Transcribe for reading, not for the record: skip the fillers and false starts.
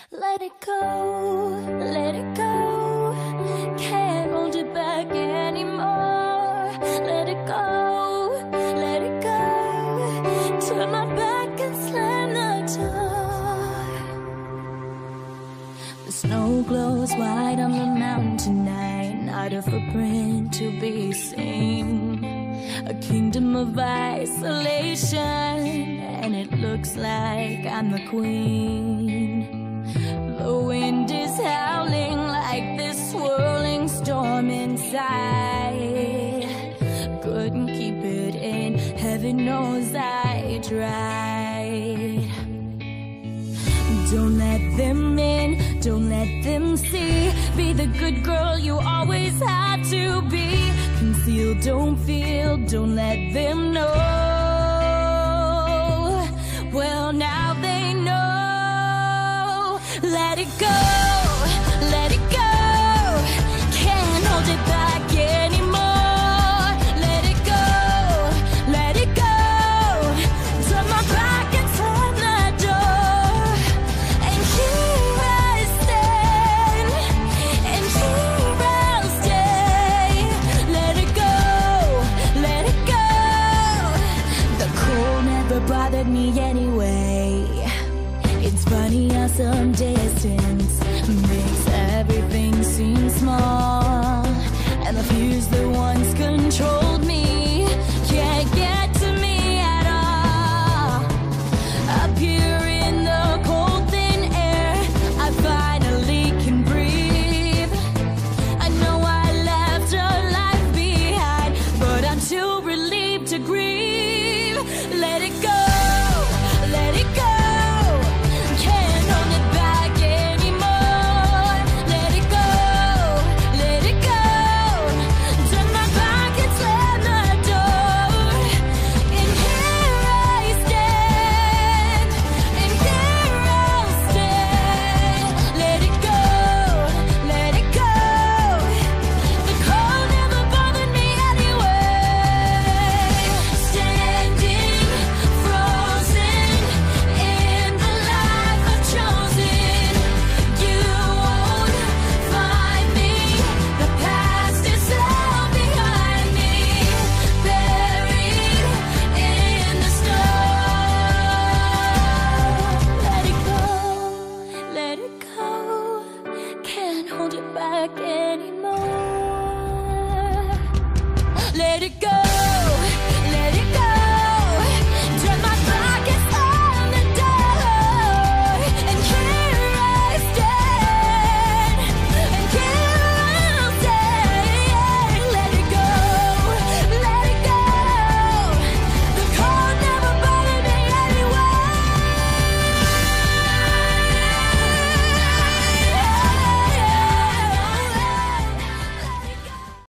Let it go, let it go. Can't hold it back anymore. Let it go, let it go. Turn my back and slam the door. The snow glows white on the mountain tonight. Not a footprint to be seen. A kingdom of isolation, and it looks like I'm the queen. The wind is howling like this swirling storm inside. Couldn't keep it in, heaven knows I tried. Don't let them in, don't let them see. Be the good girl you always had to be. Conceal, don't feel, don't let them know. Well, now they know. Let it go, let it go. Can't hold it back anymore. Let it go, let it go. Turn my back and slam the door. And here I stand, and here I'll stay. Let it go, let it go. The cold never bothered me anyway. It's funny how some distance makes everything seem small, and the fears that once controlled me can't get to me at all. Up here in the cold thin air, I finally can breathe. I know I left a life behind, but I'm too relieved to grieve. Let it go, let it go. Can't hold it back anymore. Let it go, let it go. Turn my back and slam the door. And here I stand, and here I'll stay. Let it go, let it go. The cold never bothered me anyway. Standing frozen in the life I've chosen. You won't find me. The past is all behind me, buried in the snow. Let it go, let it go. Can't hold it back